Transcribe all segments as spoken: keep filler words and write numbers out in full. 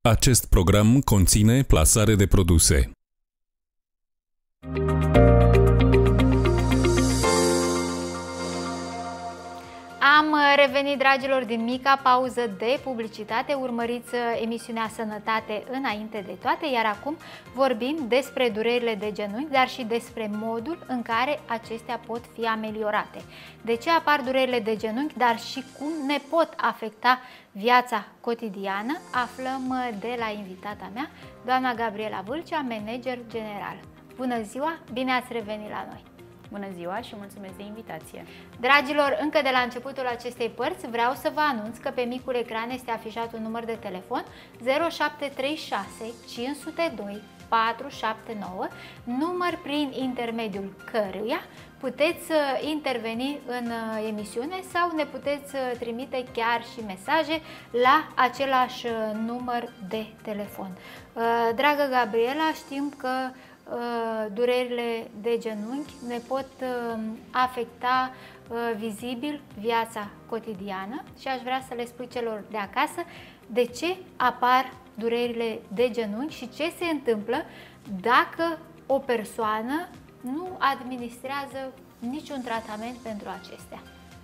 Acest program conține plasare de produse. Am revenit, dragilor, din mica pauză de publicitate. Urmăriți emisiunea Sănătate înainte de toate, iar acum vorbim despre durerile de genunchi, dar și despre modul în care acestea pot fi ameliorate. De ce apar durerile de genunchi, dar și cum ne pot afecta viața cotidiană, aflăm de la invitata mea, doamna Gabriela Vâlcea, manager general. Bună ziua, bine ați revenit la noi! Bună ziua și mulțumesc de invitație! Dragilor, încă de la începutul acestei părți vreau să vă anunț că pe micul ecran este afișat un număr de telefon zero șapte trei șase cinci zero doi patru șapte nouă, număr prin intermediul căruia puteți interveni în emisiune sau ne puteți trimite chiar și mesaje la același număr de telefon. Dragă Gabriela, știm că durerile de genunchi ne pot afecta vizibil viața cotidiană și aș vrea să le spui celor de acasă de ce apar durerile de genunchi și ce se întâmplă dacă o persoană nu administrează niciun tratament pentru acestea.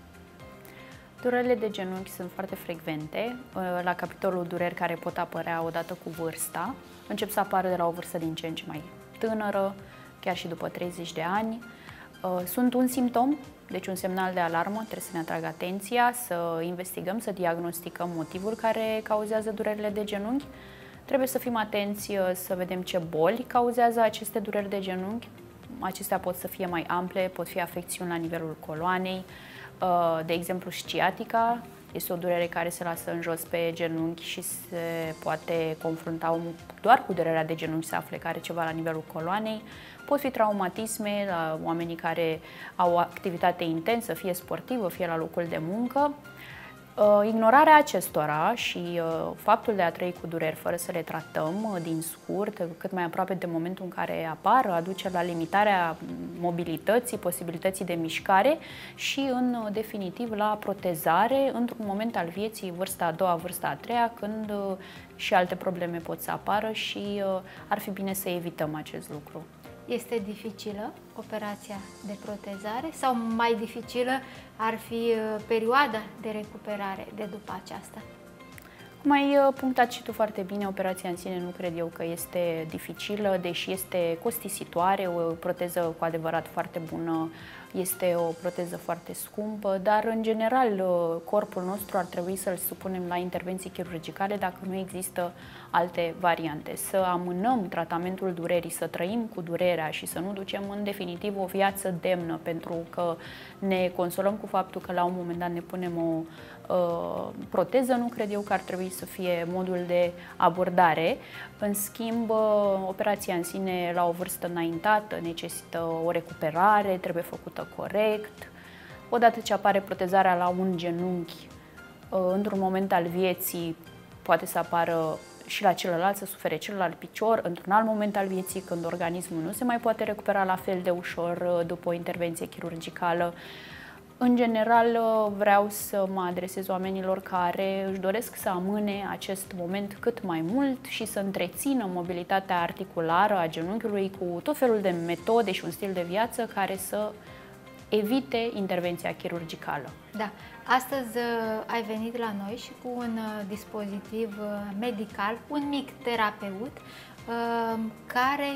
Durerile de genunchi sunt foarte frecvente. La capitolul dureri care pot apărea odată cu vârsta, încep să apară de la o vârstă din ce în ce mai tânără, chiar și după treizeci de ani. Sunt un simptom, deci un semnal de alarmă, trebuie să ne atragă atenția, să investigăm, să diagnosticăm motivul care cauzează durerile de genunchi. Trebuie să fim atenți să vedem ce boli cauzează aceste dureri de genunchi. Acestea pot să fie mai ample, pot fi afecțiuni la nivelul coloanei, de exemplu sciatica. Este o durere care se lasă în jos pe genunchi și se poate confrunta doar cu durerea de genunchi, să afle că are ceva la nivelul coloanei. Pot fi traumatisme la oamenii care au o activitate intensă, fie sportivă, fie la locul de muncă. Ignorarea acestora și faptul de a trăi cu dureri fără să le tratăm din scurt, cât mai aproape de momentul în care apar, aduce la limitarea mobilității, posibilității de mișcare și, în definitiv, la protezare într-un moment al vieții, vârsta a doua, vârsta a treia, când și alte probleme pot să apară și ar fi bine să evităm acest lucru. Este dificilă operația de protezare sau mai dificilă ar fi perioada de recuperare de după aceasta? Cum ai punctat și tu foarte bine, operația în sine nu cred eu că este dificilă, deși este costisitoare, o proteză cu adevărat foarte bună, este o proteză foarte scumpă, dar în general corpul nostru ar trebui să-l supunem la intervenții chirurgicale dacă nu există alte variante. Să amânăm tratamentul durerii, să trăim cu durerea și să nu ducem în definitiv o viață demnă, pentru că ne consolăm cu faptul că la un moment dat ne punem o uh, proteză, nu cred eu că ar trebui să fie modul de abordare. În schimb, operația în sine la o vârstă înaintată necesită o recuperare, trebuie făcută corect. Odată ce apare protezarea la un genunchi, într-un moment al vieții poate să apară și la celălalt, să sufere celălalt picior, într-un alt moment al vieții, când organismul nu se mai poate recupera la fel de ușor după o intervenție chirurgicală. În general, vreau să mă adresez oamenilor care își doresc să amâne acest moment cât mai mult și să întrețină mobilitatea articulară a genunchiului cu tot felul de metode și un stil de viață care să evite intervenția chirurgicală. Da. Astăzi ai venit la noi și cu un dispozitiv medical, un mic terapeut, care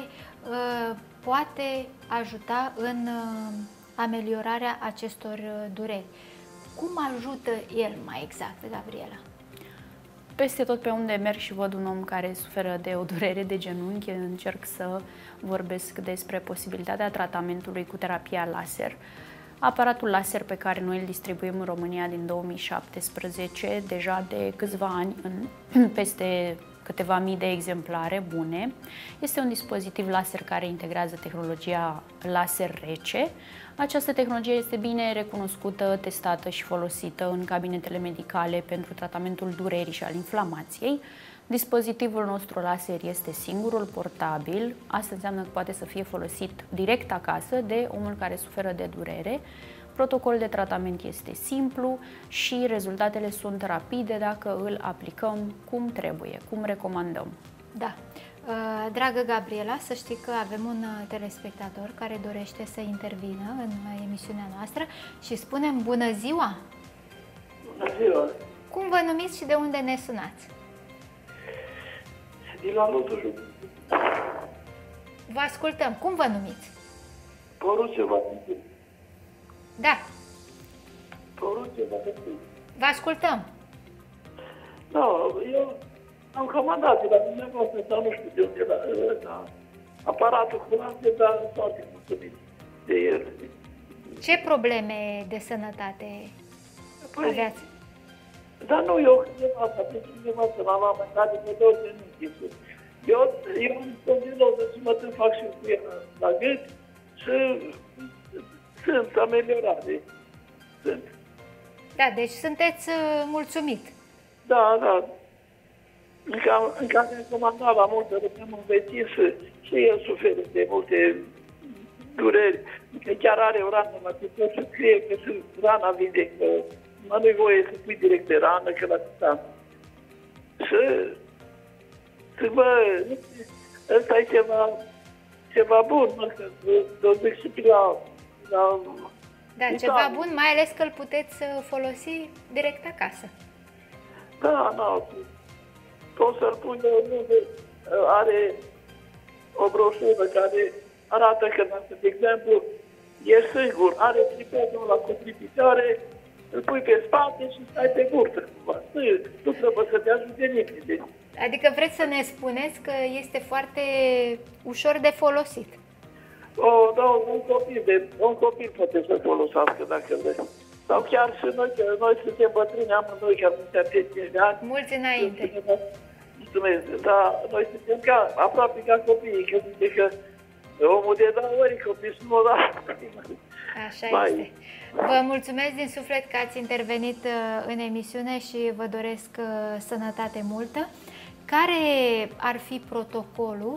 poate ajuta în ameliorarea acestor dureri. Cum ajută el mai exact, Gabriela? Peste tot pe unde merg și văd un om care suferă de o durere de genunchi, încerc să vorbesc despre posibilitatea tratamentului cu terapia laser. Aparatul laser pe care noi îl distribuim în România din două mii șaptesprezece, deja de câțiva ani, în peste câteva mii de exemplare bune, este un dispozitiv laser care integrează tehnologia laser rece. Această tehnologie este bine recunoscută, testată și folosită în cabinetele medicale pentru tratamentul durerii și al inflamației. Dispozitivul nostru laser este singurul portabil, asta înseamnă că poate să fie folosit direct acasă de omul care suferă de durere. Protocolul de tratament este simplu și rezultatele sunt rapide dacă îl aplicăm cum trebuie, cum recomandăm. Da. Dragă Gabriela, să știi că avem un telespectator care dorește să intervină în emisiunea noastră și spunem bună ziua! Bună ziua! Cum vă numiți și de unde ne sunați? Din la Lotușul. Vă ascultăm. Cum vă numiți? Poruce Valentin. Da. Poruce Valentin. Vă ascultăm. Da, eu am comandat de la dumneavoastră, dar nu știu de unde, la, la aparatul curante, dar foarte mulțumit de el. Ce probleme de sănătate Păi, aveați? dar nu eu, nevasta, pentru nevasta, la mama, dar de două de nu Eu, eu îmi spun din nou, să mă tân fac și cu ea la gât și sunt ameliorate. Sunt. Da, deci sunteți uh, mulțumit. Da, da. Încă, încă am recomandat la multe, am un vecin și, și el suferă de multe dureri. Că chiar are o rană la picior și scrie că și rana vindecă. Mă nu-i voie să pui direct pe rană, că la țita. Și, și bă, ăsta e ceva, ceva bun, mă, că o duc și la, la Da, ceva bun, mai ales că îl puteți folosi direct acasă. Da, da. Pot să-l pun unde are o broșură care arată că, dacă, de exemplu, e sigur, are tripetul ăla cu trei picioare, îl pui pe spate și stai pe burtă. Nu trebuie să te ajute nimeni. Adică vreți să ne spuneți că este foarte ușor de folosit. O, da, un copil, de, un copil poate să folosească dacă vrei. Sau chiar și noi, că noi suntem bătrâni, amândoi, că avem treizeci de ani. Mulți înainte. Mulțumesc, da, noi suntem ca, aproape ca copiii, că zice că omul de două ori copii sunt o dată. Așa este. Vă mulțumesc din suflet că ați intervenit în emisiune și vă doresc sănătate multă. Care ar fi protocolul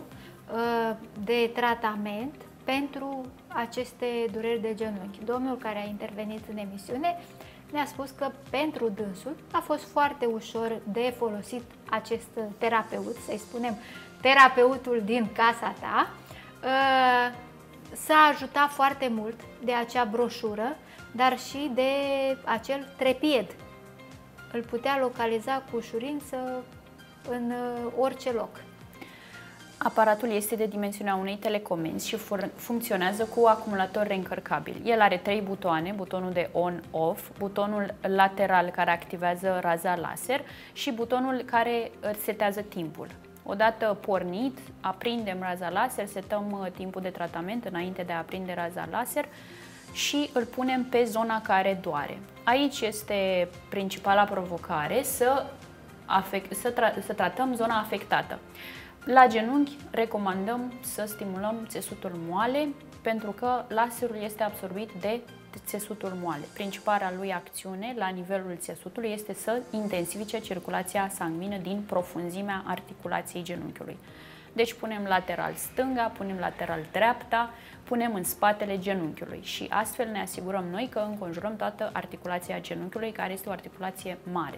de tratament pentru aceste dureri de genunchi? Domnul care a intervenit în emisiune ne-a spus că pentru dânsul a fost foarte ușor de folosit acest terapeut, să-i spunem terapeutul din casa ta. S-a ajutat foarte mult de acea broșură, dar și de acel trepied. Îl putea localiza cu ușurință în orice loc. Aparatul este de dimensiunea unei telecomenzi și funcționează cu acumulator reîncărcabil. El are trei butoane, butonul de on-off, butonul lateral care activează raza laser și butonul care setează timpul. Odată pornit, aprindem raza laser, setăm timpul de tratament înainte de a aprinde raza laser și îl punem pe zona care doare. Aici este principala provocare, să, afect, să, tra, să tratăm zona afectată. La genunchi recomandăm să stimulăm țesutul moale pentru că laserul este absorbit de țesutul moale. Principala lui acțiune la nivelul țesutului este să intensifice circulația sanguină din profunzimea articulației genunchiului. Deci punem lateral stânga, punem lateral dreapta, punem în spatele genunchiului și astfel ne asigurăm noi că înconjurăm toată articulația genunchiului, care este o articulație mare.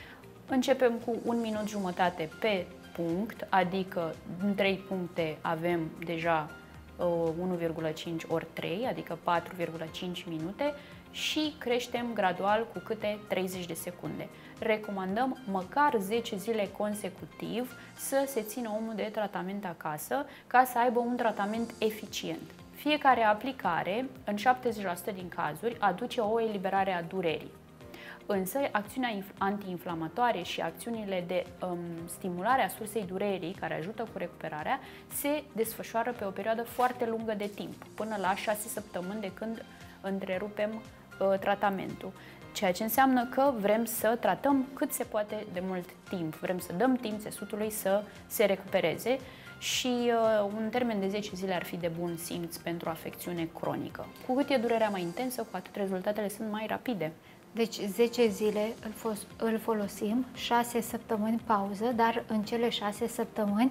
Începem cu un minut jumătate pe punct, adică în trei puncte avem deja unu virgulă cinci ori trei, adică patru virgulă cinci minute și creștem gradual cu câte treizeci de secunde. Recomandăm măcar zece zile consecutiv să se țină omul de tratament acasă ca să aibă un tratament eficient. Fiecare aplicare, în șaptezeci la sută din cazuri, aduce o eliberare a durerii. Însă, acțiunea antiinflamatoare și acțiunile de um, stimulare a sursei durerii, care ajută cu recuperarea, se desfășoară pe o perioadă foarte lungă de timp, până la șase săptămâni de când întrerupem uh, tratamentul. Ceea ce înseamnă că vrem să tratăm cât se poate de mult timp, vrem să dăm timp țesutului să se recupereze și uh, un termen de zece zile ar fi de bun simț pentru afecțiune cronică. Cu cât e durerea mai intensă, cu atât rezultatele sunt mai rapide. Deci zece zile îl, îl folosim, șase săptămâni pauză, dar în cele șase săptămâni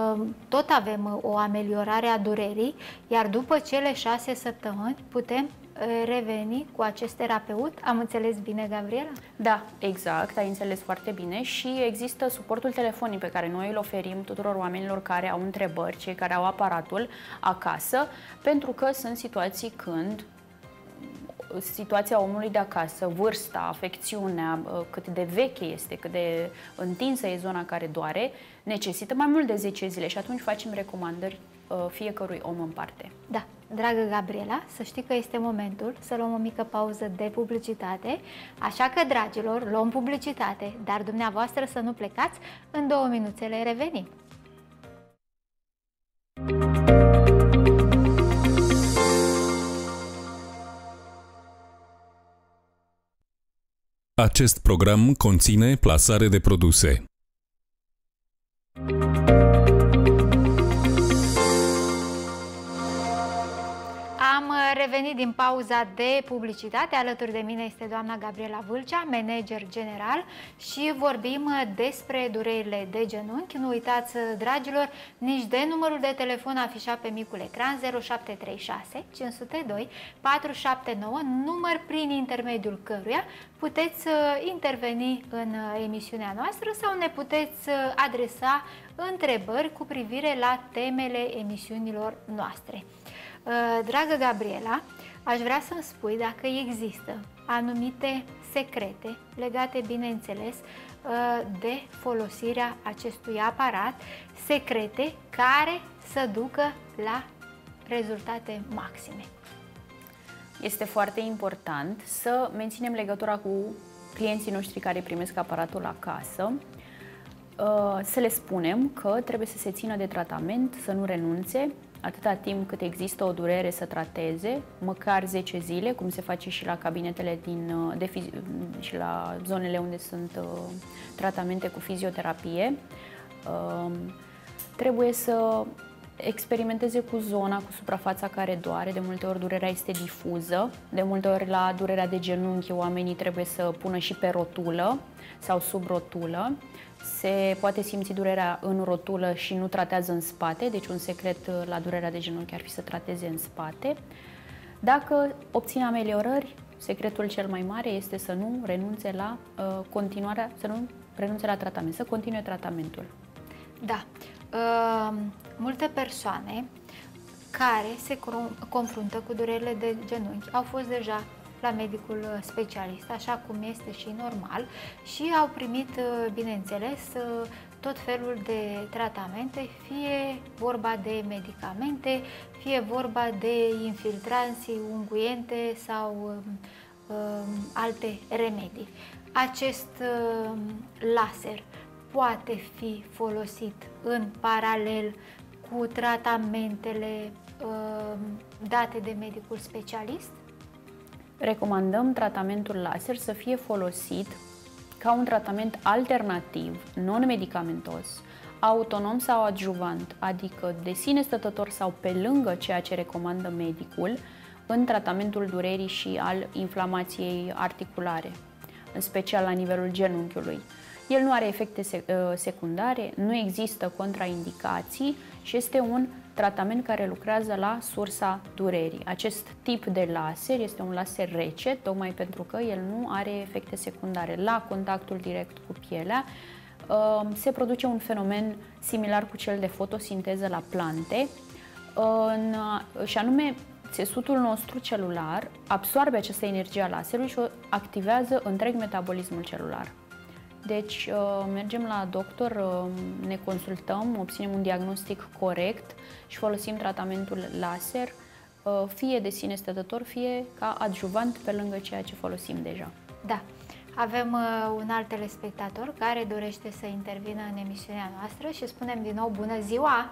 tot avem o ameliorare a durerii, iar după cele șase săptămâni putem reveni cu acest terapeut. Am înțeles bine, Gabriela? Da, exact, ai înțeles foarte bine și există suportul telefonic pe care noi îl oferim tuturor oamenilor care au întrebări, cei care au aparatul acasă, pentru că sunt situații când situația omului de acasă, vârsta, afecțiunea, cât de veche este, cât de întinsă e zona care doare, necesită mai mult de zece zile și atunci facem recomandări fiecărui om în parte. Da, dragă Gabriela, să știi că este momentul să luăm o mică pauză de publicitate, așa că, dragilor, luăm publicitate, dar dumneavoastră să nu plecați, în două minuțele revenim. Acest program conține plasare de produse. Am revenit din pauza de publicitate. Alături de mine este doamna Gabriela Vâlcea, manager general, și vorbim despre durerile de genunchi. Nu uitați, dragilor, nici de numărul de telefon afișat pe micul ecran zero șapte trei șase cinci zero doi patru șapte nouă, număr prin intermediul căruia puteți interveni în emisiunea noastră sau ne puteți adresa întrebări cu privire la temele emisiunilor noastre. Dragă Gabriela, aș vrea să-mi spui dacă există anumite secrete legate, bineînțeles, de folosirea acestui aparat, secrete care să ducă la rezultate maxime. Este foarte important să menținem legătura cu clienții noștri care primesc aparatul acasă, să le spunem că trebuie să se țină de tratament, să nu renunțe, atâta timp cât există o durere să trateze, măcar zece zile, cum se face și la cabinetele din, de fizi, și la zonele unde sunt uh, tratamente cu fizioterapie. Uh, trebuie să experimenteze cu zona, cu suprafața care doare. De multe ori durerea este difuză, de multe ori la durerea de genunchi oamenii trebuie să pună și pe rotulă sau sub rotulă. Se poate simți durerea în rotulă și nu tratează în spate, deci un secret la durerea de genunchi ar fi să trateze în spate. Dacă obține ameliorări, secretul cel mai mare este să nu renunțe la uh, continuarea, să nu renunțe la tratament, să continue tratamentul. Da. Uh, multe persoane care se confruntă cu durerile de genunchi au fost deja la medicul specialist, așa cum este și normal, și au primit, bineînțeles, tot felul de tratamente, fie vorba de medicamente, fie vorba de infiltranți, unguiente sau uh, alte remedii. Acest uh, laser poate fi folosit în paralel cu tratamentele uh, date de medicul specialist? Recomandăm tratamentul laser să fie folosit ca un tratament alternativ, non-medicamentos, autonom sau adjuvant, adică de sine stătător sau pe lângă ceea ce recomandă medicul în tratamentul durerii și al inflamației articulare, în special la nivelul genunchiului. El nu are efecte secundare, nu există contraindicații și este un tratament care lucrează la sursa durerii. Acest tip de laser este un laser rece, tocmai pentru că el nu are efecte secundare. La contactul direct cu pielea se produce un fenomen similar cu cel de fotosinteză la plante, și anume țesutul nostru celular absorbe această energie a laserului și o activează întreg metabolismul celular. Deci mergem la doctor, ne consultăm, obținem un diagnostic corect și folosim tratamentul laser, fie de sine stătător, fie ca adjuvant pe lângă ceea ce folosim deja. Da. Avem un alt telespectator care dorește să intervină în emisiunea noastră și spunem din nou bună ziua!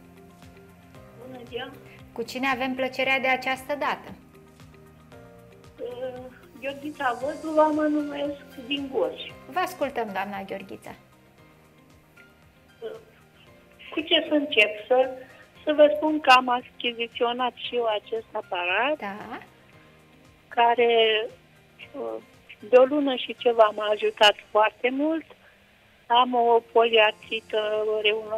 Bună ziua! Cu cine avem plăcerea de această dată? Uh, Gheorghița Văduva, mă numesc, din Gorj. Vă ascultăm, doamna Gheorghița. Uh, cu ce să încep? Să, să vă spun că am achiziționat și eu acest aparat, Da. care uh, de o lună și ceva m-a ajutat foarte mult. Am o poliartrită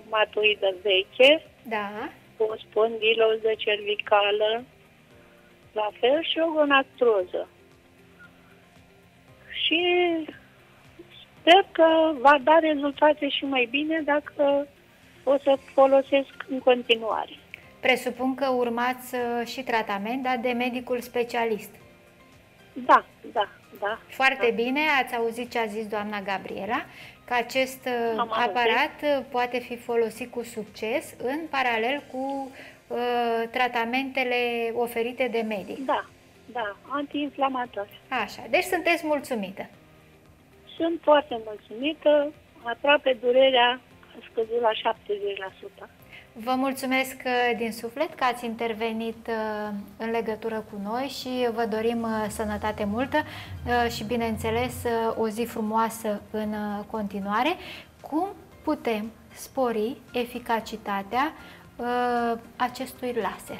reumatoidă veche, Da. o spondiloză cervicală, la fel și o gonartroză. Și sper că va da rezultate și mai bine dacă o să folosesc în continuare. Presupun că urmați și tratament, dar de medicul specialist. Da, da, da. Foarte da. bine, ați auzit ce a zis doamna Gabriela, că acest Am aparat auzit. Poate fi folosit cu succes în paralel cu uh, tratamentele oferite de medic. Da, da, antiinflamator. Așa, deci sunteți mulțumită. Sunt foarte mulțumită, aproape durerea a scăzut la șaptezeci la sută. Vă mulțumesc din suflet că ați intervenit în legătură cu noi și vă dorim sănătate multă și, bineînțeles, o zi frumoasă în continuare. Cum putem spori eficacitatea acestui laser?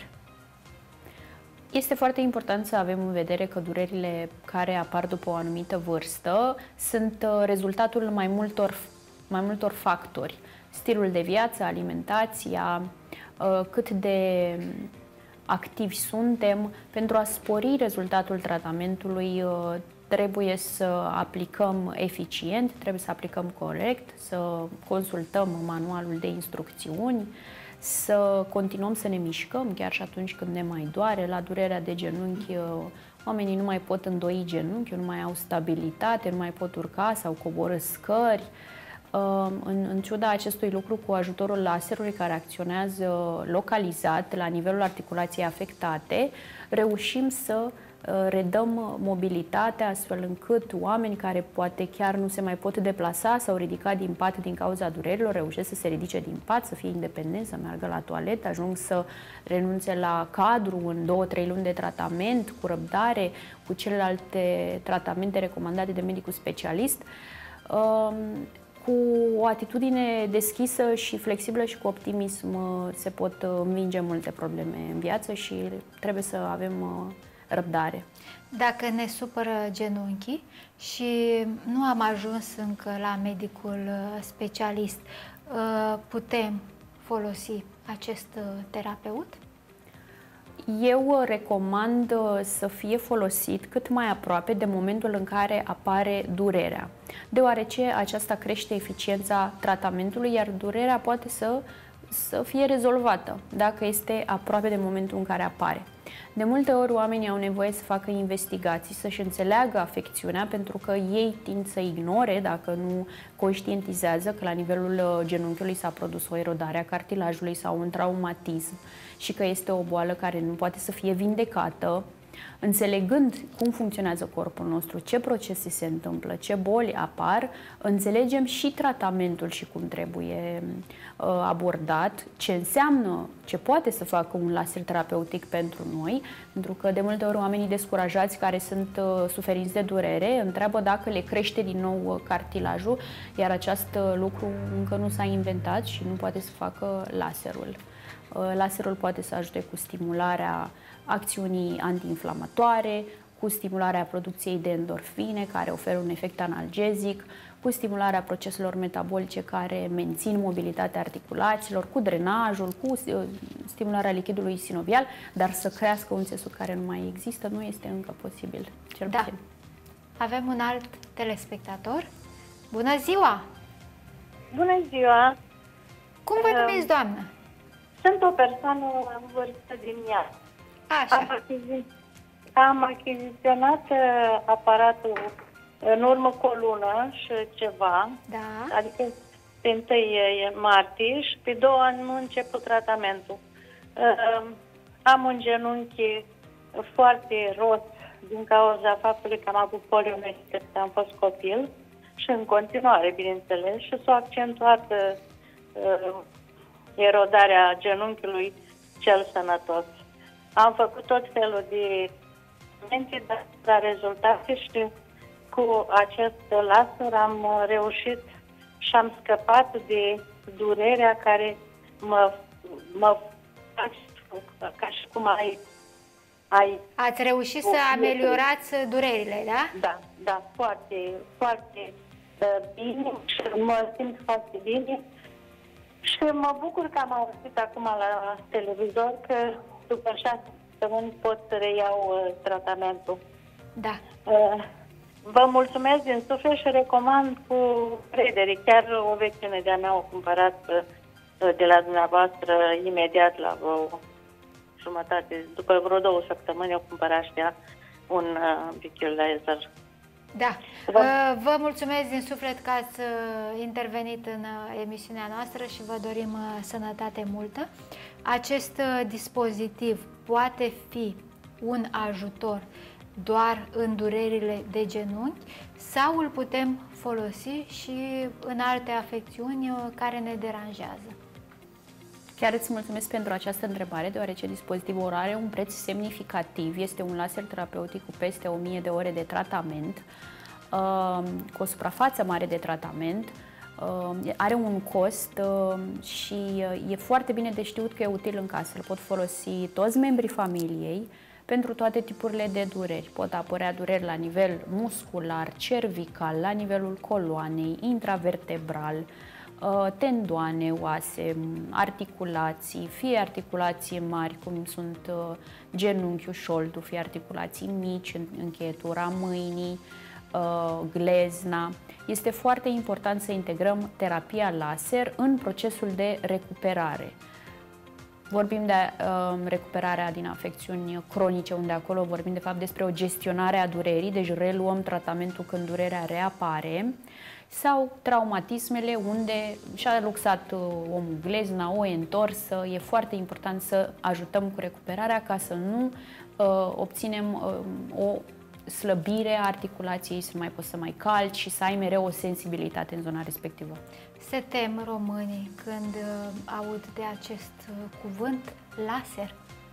Este foarte important să avem în vedere că durerile care apar după o anumită vârstă sunt rezultatul mai multor, mai multor factori. Stilul de viață, alimentația, cât de activi suntem. Pentru a spori rezultatul tratamentului trebuie să aplicăm eficient, trebuie să aplicăm corect, să consultăm manualul de instrucțiuni, să continuăm să ne mișcăm chiar și atunci când ne mai doare. La durerea de genunchi, oamenii nu mai pot îndoi genunchiul, nu mai au stabilitate, nu mai pot urca sau coborî scări. În, în ciuda acestui lucru, cu ajutorul laserului care acționează localizat la nivelul articulației afectate, reușim să redăm mobilitatea astfel încât oameni care poate chiar nu se mai pot deplasa sau ridica din pat din cauza durerilor, reușesc să se ridice din pat, să fie independenți, să meargă la toaletă, ajung să renunțe la cadru în două trei luni de tratament, cu răbdare, cu celelalte tratamente recomandate de medicul specialist. Cu o atitudine deschisă și flexibilă și cu optimism se pot învinge multe probleme în viață și trebuie să avem răbdare. Dacă ne supără genunchii și nu am ajuns încă la medicul specialist, putem folosi acest terapeut? Eu recomand să fie folosit cât mai aproape de momentul în care apare durerea, deoarece aceasta crește eficiența tratamentului, iar durerea poate să, să fie rezolvată dacă este aproape de momentul în care apare. De multe ori oamenii au nevoie să facă investigații, să-și înțeleagă afecțiunea, pentru că ei tind să ignore dacă nu conștientizează că la nivelul genunchiului s-a produs o erodare a cartilajului sau un traumatism și că este o boală care nu poate să fie vindecată. Înțelegând cum funcționează corpul nostru, ce procese se întâmplă, ce boli apar, înțelegem și tratamentul și cum trebuie uh, abordat, ce înseamnă, ce poate să facă un laser terapeutic pentru noi, pentru că de multe ori oamenii descurajați care sunt uh, suferinți de durere întreabă dacă le crește din nou uh, cartilajul, iar acest uh, lucru încă nu s-a inventat și nu poate să facă laserul. Uh, laserul poate să ajute cu stimularea acțiunii antiinflamatoare, cu stimularea producției de endorfine, care oferă un efect analgezic, cu stimularea proceselor metabolice care mențin mobilitatea articulațiilor, cu drenajul, cu stimularea lichidului sinovial, dar să crească un țesut care nu mai există nu este încă posibil, cel da. puțin. Avem un alt telespectator. Bună ziua! Bună ziua! Cum vă numiți, doamnă? Sunt o persoană în vârstă din Iași. Așa. Am, achizi... Am achiziționat uh, aparatul în urmă cu o lună și ceva, Da. adică pe întâi martie și pe două ani nu început tratamentul. Uh, am un genunchi foarte ros din cauza faptului că am avut poliomielită când am fost copil și în continuare, bineînțeles, și s-a accentuat uh, erodarea genunchiului cel sănătos. Am făcut tot felul de tratamente, dar rezultate și cu acest laser am reușit și am scăpat de durerea care mă, mă face ca și cum ai, ai... Ați reușit să ameliorați durerile, da? Da, da, foarte, foarte uh, bine și mă simt foarte bine. Și mă bucur că am auzit acum la televizor că după șase săptămâni pot să reiau uh, tratamentul. Da. Uh, vă mulțumesc din suflet și recomand cu credere. Chiar o vecine de-a mea o cumpărat uh, de la dumneavoastră imediat la vreo jumătate, după vreo două săptămâni o cumpărat și ea un uh, bichiul laser. Da. Vă... Vă mulțumesc din suflet că ați intervenit în emisiunea noastră și vă dorim sănătate multă. Acest dispozitiv poate fi un ajutor doar în durerile de genunchi sau îl putem folosi și în alte afecțiuni care ne deranjează? Chiar îți mulțumesc pentru această întrebare, deoarece dispozitivul are un preț semnificativ. Este un laser terapeutic cu peste o mie de ore de tratament, cu o suprafață mare de tratament, are un cost și e foarte bine de știut că e util în casă. Îl pot folosi toți membrii familiei pentru toate tipurile de dureri. Pot apărea dureri la nivel muscular, cervical, la nivelul coloanei, intravertebral, tendoane, oase, articulații, fie articulații mari, cum sunt genunchiul, șoldul, fie articulații mici, încheietura mâinii, glezna. Este foarte important să integrăm terapia laser în procesul de recuperare. Vorbim de uh, recuperarea din afecțiuni cronice, unde acolo vorbim de fapt despre o gestionare a durerii, deci reluăm tratamentul când durerea reapare, sau traumatismele unde și-a luxat uh, omul glezna, o întorsă. E foarte important să ajutăm cu recuperarea ca să nu uh, obținem uh, o slăbire a articulației, să nu mai poți să mai calci și să ai mereu o sensibilitate în zona respectivă. Se tem românii când uh, aud de acest uh, cuvânt, laser?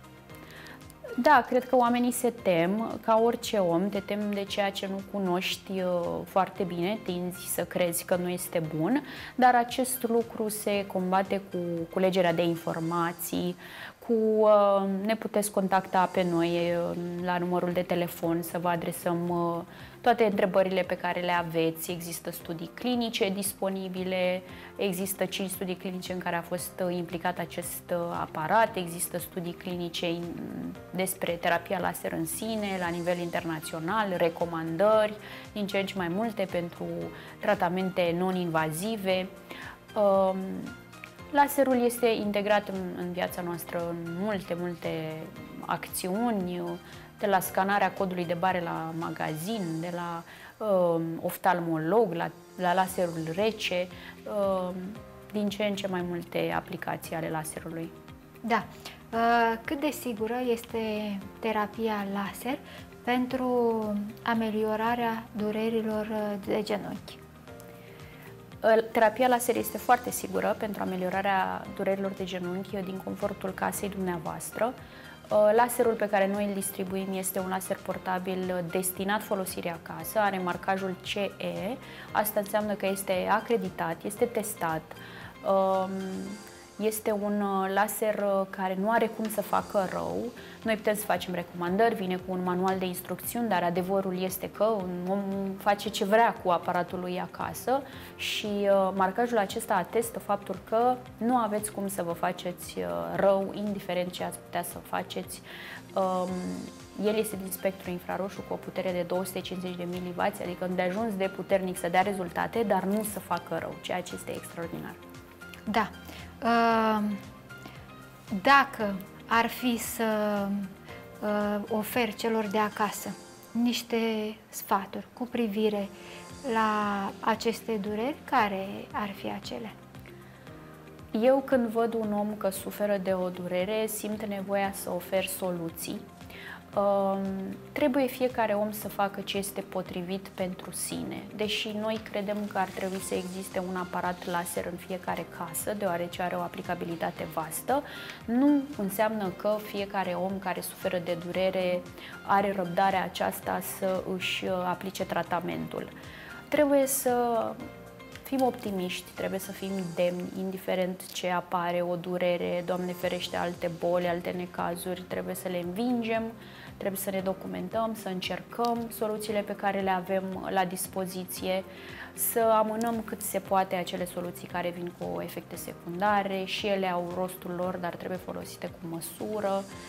Da, cred că oamenii se tem, ca orice om, te tem de ceea ce nu cunoști uh, foarte bine, tinzi să crezi că nu este bun, dar acest lucru se combate cu culegerea de informații, cu uh, ne puteți contacta pe noi uh, la numărul de telefon să vă adresăm uh, toate întrebările pe care le aveți. Există studii clinice disponibile, există cinci studii clinice în care a fost uh, implicat acest uh, aparat, există studii clinice in, despre terapia laser în sine, la nivel internațional, recomandări din ce în ce mai multe pentru tratamente non-invazive. Uh, Laserul este integrat în, în viața noastră în multe, multe acțiuni, de la scanarea codului de bare la magazin, de la uh, oftalmolog, la, la laserul rece, uh, din ce în ce mai multe aplicații ale laserului. Da. Uh, cât de sigură este terapia laser pentru ameliorarea durerilor de genunchi? Terapia laser este foarte sigură pentru ameliorarea durerilor de genunchi din confortul casei dumneavoastră. Laserul pe care noi îl distribuim este un laser portabil destinat folosirii acasă, are marcajul C E, asta înseamnă că este acreditat, este testat, este un laser care nu are cum să facă rău. Noi putem să facem recomandări, vine cu un manual de instrucțiuni, dar adevărul este că un om face ce vrea cu aparatul lui acasă și uh, marcajul acesta atestă faptul că nu aveți cum să vă faceți uh, rău, indiferent ce ați putea să faceți. Um, el este din spectru infraroșu cu o putere de două sute cincizeci de milivați, adică îndeajuns de puternic să dea rezultate, dar nu să facă rău, ceea ce este extraordinar. Da. Uh, dacă ar fi să uh, ofer celor de acasă niște sfaturi cu privire la aceste dureri, care ar fi acele? Eu când văd un om că suferă de o durere, simt nevoia să ofer soluții. Uh, trebuie fiecare om să facă ce este potrivit pentru sine. Deși noi credem că ar trebui să existe un aparat laser în fiecare casă, deoarece are o aplicabilitate vastă, nu înseamnă că fiecare om care suferă de durere are răbdarea aceasta să își aplice tratamentul. Trebuie să fim optimiști, trebuie să fim demni, indiferent ce apare, o durere, Doamne ferește, alte boli, alte necazuri, trebuie să le învingem, trebuie să ne documentăm, să încercăm soluțiile pe care le avem la dispoziție, să amânăm cât se poate acele soluții care vin cu efecte secundare, și ele au rostul lor, dar trebuie folosite cu măsură.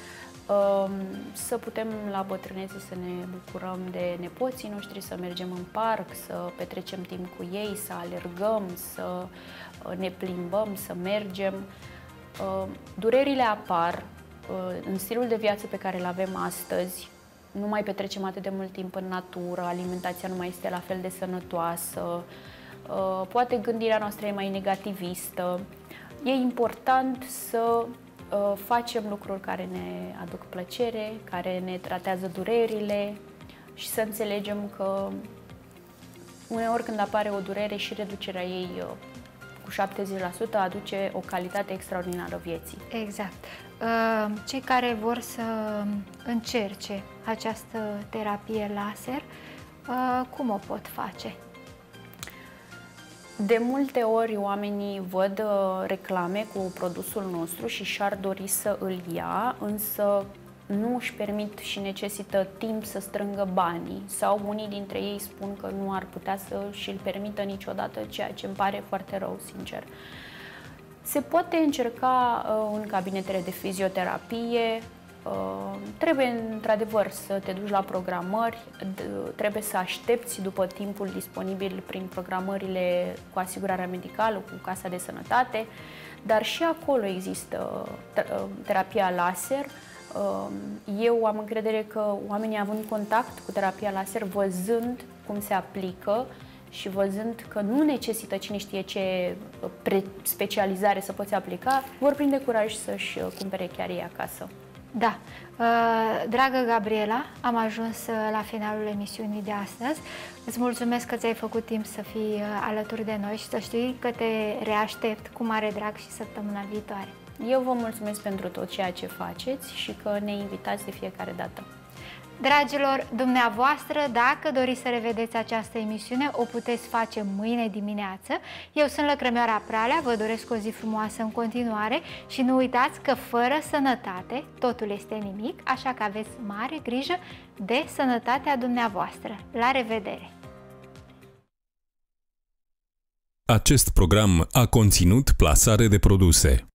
să putem la bătrânețe să ne bucurăm de nepoții noștri, să mergem în parc, să petrecem timp cu ei, să alergăm, să ne plimbăm, să mergem. Durerile apar în stilul de viață pe care îl avem astăzi. Nu mai petrecem atât de mult timp în natură, alimentația nu mai este la fel de sănătoasă, poate gândirea noastră e mai negativistă. E important să facem lucruri care ne aduc plăcere, care ne tratează durerile și să înțelegem că uneori când apare o durere și reducerea ei cu șaptezeci la sută aduce o calitate extraordinară vieții. Exact. Cei care vor să încerce această terapie laser, cum o pot face? De multe ori oamenii văd reclame cu produsul nostru și și-ar dori să îl ia, însă nu își permit și necesită timp să strângă banii sau unii dintre ei spun că nu ar putea să și-l permită niciodată, ceea ce îmi pare foarte rău, sincer. Se poate încerca uh, în cabinetele de fizioterapie, uh, trebuie într-adevăr să te duci la programări, trebuie să aștepți după timpul disponibil prin programările cu asigurarea medicală, cu Casa de Sănătate, dar și acolo există terapia laser. Eu am încredere că oamenii având contact cu terapia laser, văzând cum se aplică și văzând că nu necesită cine știe ce specializare să poți aplica, vor prinde curaj să-și cumpere chiar ei acasă. Da. Dragă Gabriela, am ajuns la finalul emisiunii de astăzi. Îți mulțumesc că ți-ai făcut timp să fii alături de noi și să știi că te reaștept cu mare drag și săptămâna viitoare. Eu vă mulțumesc pentru tot ceea ce faceți și că ne invitați de fiecare dată. Dragilor, dumneavoastră, dacă doriți să revedeți această emisiune, o puteți face mâine dimineață. Eu sunt Lăcrămioara Pralea, vă doresc o zi frumoasă în continuare și nu uitați că fără sănătate totul este nimic, așa că aveți mare grijă de sănătatea dumneavoastră. La revedere! Acest program a conținut plasare de produse.